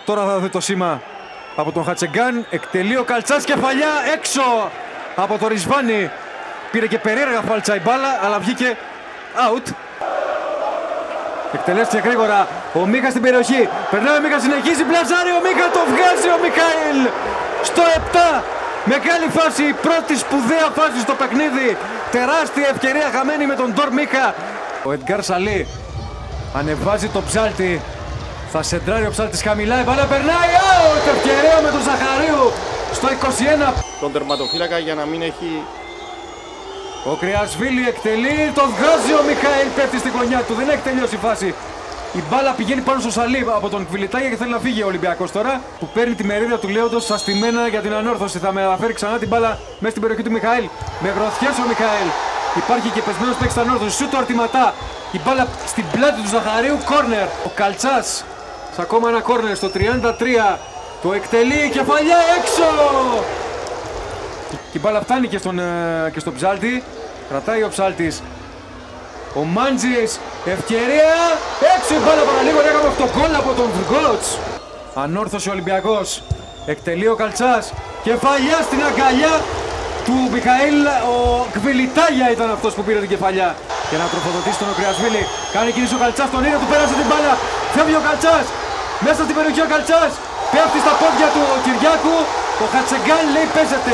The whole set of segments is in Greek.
Τώρα θα δει το σήμα από τον Χατσεγκάν. Εκτελεί ο Καλτσάς, κεφαλιά έξω από το Ρισβάνι. Πήρε και περίεργα φάλτσα η μπάλα, αλλά βγήκε out. Εκτελέστηκε γρήγορα ο Μίχα στην περιοχή. Περνάει ο Μίχα, συνεχίζει, πλαζάρει ο Μίχα, το βγάζει ο Μιχαήλ στο 7. Μεγάλη φάση, η πρώτη σπουδαία φάση στο παιχνίδι. Τεράστια ευκαιρία χαμένη με τον Ντόρ Μίχα. Ο Εντγκάρ Σαλί ανεβάζει το Ψάλτη. Θα σεντράρει ο Ψάλτης χαμηλά, η μπάλα περνάει, out! Ευκαιρία με τον Ζαχαρίου στο 21. Τον τερματοφύλακα για να μην έχει... Ο Κρυασβίλη εκτελεί, τον βγάζει ο Μιχαήλ, πέφτει στην γωνιά του, δεν έχει τελειώσει η φάση. Η μπάλα πηγαίνει πάνω στο Σαλί από τον Κβιλιτάγια και θέλει να φύγει ο Ολυμπιακός τώρα, που παίρνει τη μερίδα του Λέοντος στα στημένα για την ανόρθωση. Θα μεταφέρει ξανά την μπάλα μέσα στην περιοχή του Μιχαήλ. Με γροθιές ο Μιχαήλ. Υπάρχει και πεσμένος παίκτης στην ανόρθωση. Σου το αρτηματά. Η μπάλα στην πλάτη του Ζαχαρίου, κόρνερ. Ο Καλτσάς σε ακόμα ένα κόρνερ στο 33. Το εκτελεί, κεφαλιά έξω. Και η μπάλα φτάνει και στον Ψάλτη. Κρατάει ο Ψάλτης. Ο Μάντζης, ευκαιρία, έξω η μπάλα παραλίγο, έκαμε αυτό γκολ από τον Βργκότς. Ανόρθωσε ο Ολυμπιακός, εκτελεί ο Καλτσάς, κεφαλιά στην αγκαλιά του Μιχαήλ. Ο Κβιλιτάγια ήταν αυτός που πήρε την κεφαλιά. Για να τροφοδοτήσει τον Κρυασβίλη, κάνει κίνηση ο Καλτσάς, τον ίδιο του πέρασε την μπάλα. Φεύγει ο Καλτσάς, μέσα στην περιοχή ο Καλτσάς, πέφτει στα πόδια του ο Κυριάκου. Ο Χατσεγκάν λέει παίζεται.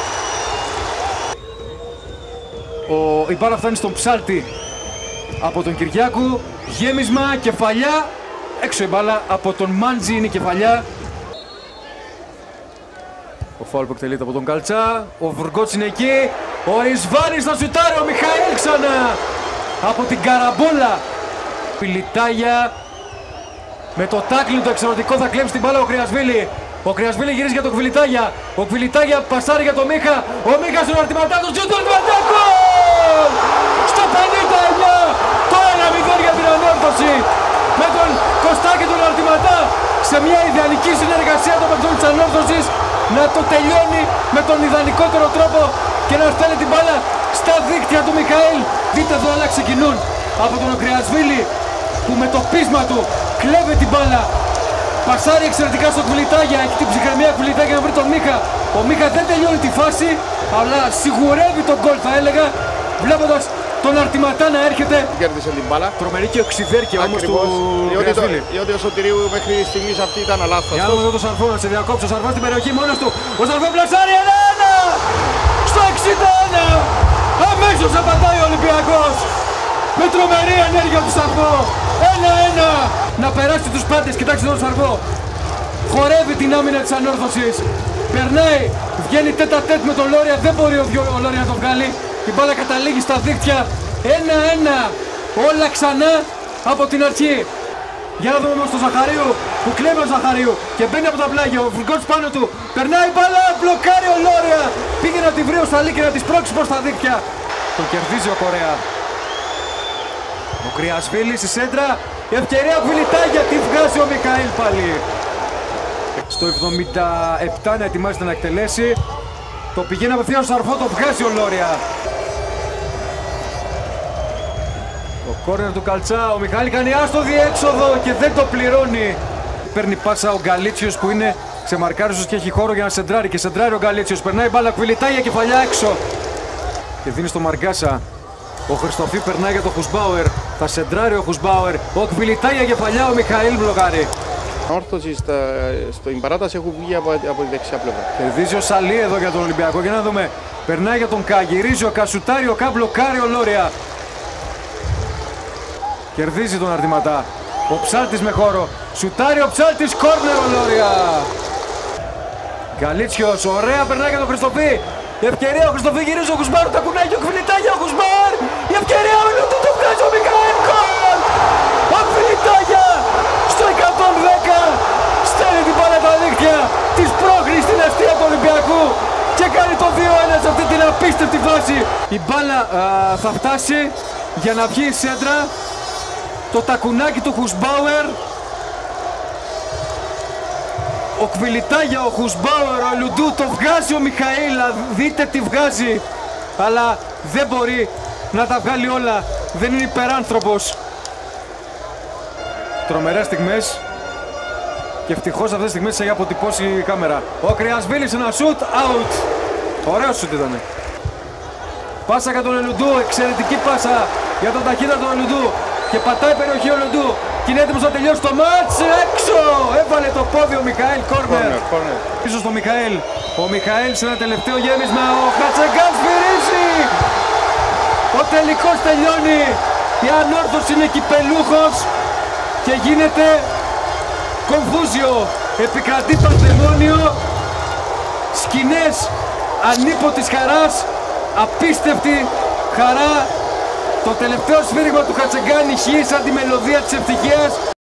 Η μπάλα φτάνει στον Ψάλτη από τον Κυριάκου, γέμισμα, κεφαλιά, έξω η μπάλα από τον Μάντζη, είναι η κεφαλιά. Ο φάουλ που εκτελείται από τον Καλτσά, ο Βργκότς είναι εκεί, ο Ρισβάνης θα σουτάρει, ο Μιχαήλ ξανά από την καραμπόλα. Πιλιτάγια με το τάκλιν το εξαιρετικό θα κλέψει την μπάλα ο Κρυασβίλη. Ο Κρυασβίλη γυρίζει για τον Κβιλιτάγια, ο Κβιλιτάγια πασάρει για τον Μίχα, ο Μίχας στον αρτηματά του, σουτ, γκολ! Στο 59, το 1-0 για την ανόρθωση, με τον Κωστάκη τον αρτηματά, σε μια ιδανική συνεργασία των παικτών της ανόρθωσης, να το τελειώνει με τον ιδανικότερο τρόπο και να στέλνει την μπάλα στα δίκτυα του Μιχαήλ. Δείτε εδώ όλα ξεκινούν από τον Κρυασβίλη που με το πείσμα του κλέβει την μπάλα. Πασάρει εξαιρετικά στο Κβιλιτάγια, έχει την ψυχραιμία Κβιλιτάγια να βρει τον Μίχα. Ο Μίχα δεν τελειώνει τη φάση, αλλά σιγουρεύει τον γκολ θα έλεγα, βλέποντας τον αρτηματά να έρχεται. Κέρδισε την μπάλα. Τρομερή και οξυδέρκεια όμως του Κρυασβίλη. Διότι ο Σωτηρίου μέχρι στιγμής αυτή ήταν λάθος. Για να δούμε εδώ τον Σαρφό να σε διακόψει. Ο Σαρφό στην περιοχή μόνος του. Ο Σαρφό πλασάρει 1-1 στο 61. Αμέσως απαντάει ο Ολυμπιακός με τρομερή ενέργεια του Σαρφό. 1-1. Να περάσει τους πάντες. Κοιτάξτε τον Σαρφό. Χορεύει την άμυνα της ανόρθωσης. Περνάει, βγαίνει τέτα τέτ με τον Λόρια. Δεν μπορεί ο Λόρια να το βγάλει. Η μπάλα καταλήγει στα δίκτυα. 1-1. Όλα ξανά από την αρχή. Για να δούμε όμως τον Ζαχαρίου που κλέβει ο Ζαχαρίου και μπαίνει από τα πλάγια. Ο Βργκότς πάνω του. Περνάει μπάλα. Μπλοκάρει ο Λόρια. Πήγε να τη βρει ο Σαλί και να τη σπρώξει προς τα δίκτυα. Τον κερδίζει ο Κορέα. Ο Κρυασβίλης στη σέντρα. Η ευκαιρία Κβιλιτάγια. Τι βγάζει ο Μιχαήλ πάλι. Στο 77 να ετοιμάζεται να εκτελέσει. Το πηγαίνει απευθείαν στο Σαρφό. Το βγάζει ο Λόρια. Ο κόρνερ του Καλτσά, ο Μιχάλη κάνει άστο διέξοδο και δεν το πληρώνει. Παίρνει πάσα ο Γκαλίτσιος που είναι ξεμαρκάριστος και έχει χώρο για να σεντράρει. Και σεντράρει ο Γκαλίτσιος, περνάει μπάλα, Κβιλιτάγια, κεφαλιά έξω. Και δίνει στο Μαργκάσα. Ο Χριστοφή περνάει για τον Χουσμπάουερ. Θα σεντράρει ο Χουσμπάουερ. Ο Κβιλιτάγια, κεφαλιά, ο Μιχαήλ μπλοκάρει. Όρθωση στην παράταση έχουν βγει από τη δεξιά πλευρά. Κερδίζει ο Σαλί εδώ για τον Ολυμπιακό. Για να δούμε. Περνάει για τον Κα, γυρίζει ο Κα, σουτάρει ο Κα, μπλοκάρει ο Λόρια. Κερδίζει τον αρτηματά. Ο Ψάλτης με χώρο. Σουτάρει ο Ψάλτης, κόρνερ ο Λόρια. Γκαλίτσιος, ωραία, περνάει για τον Χριστοφή. Η ευκαιρία ο Χριστοφή γυρίζει ο Χουσμπάρ, τα κουνάει και ο Κβιλιτάγια, ο Χουσμπάρ. Η ευκαιρία ο Λούτου το βγάζει ο Μιχαήλ, γκολ. Ο Κβιλιτάγια στο 110 στέλνει την μπάλα τα δίκτυα της πρόκρισης στην αστεία του Ολυμπιακού και κάνει το 2-1 σε αυτή την απίστευτη φάση. Η μπάλα θα φτάσει για να βγει η σέντρα. Το τακουνάκι του Χουσμπάουερ. Ο Κβιλιτάγια, ο Χουσμπάουερ, ο Λουντού, το βγάζει ο Μιχαήλ, δείτε τι βγάζει. Αλλά δεν μπορεί να τα βγάλει όλα, δεν είναι υπεράνθρωπος. Τρομερές στιγμές Και ευτυχώς αυτή τη στιγμή σε έχει αποτυπώσει η κάμερα. Ο Κρυασβίλης ένα σουτ, out. Ωραίο σουτ ήταν. Πάσα για τον Ελουντού, εξαιρετική πάσα για τον ταχύτητα του Ελουντού. Και πατάει περιοχή ο Ελουντού. Και είναι έτοιμος να τελειώσει το μάτς, έξω! Έβαλε το πόδι ο Μιχαήλ, κόρνερ. Πίσω στο Μιχαήλ. Ο Μιχαήλ σε ένα τελευταίο γέμισμα, ο Χατσαγκάν σφυρίζει. Ο τελικός τελειώνει. Η ανόρθωση είναι κυπελούχος και γίνεται κομφούζιο. Επικρατεί πανδαιμόνιο. Σκηνές ανίποτης χαράς. Απίστευτη χαρά. Το τελευταίο σφύριγμα του Χατσαγκάν ηχεί σαν τη μελωδία της ευτυχίας.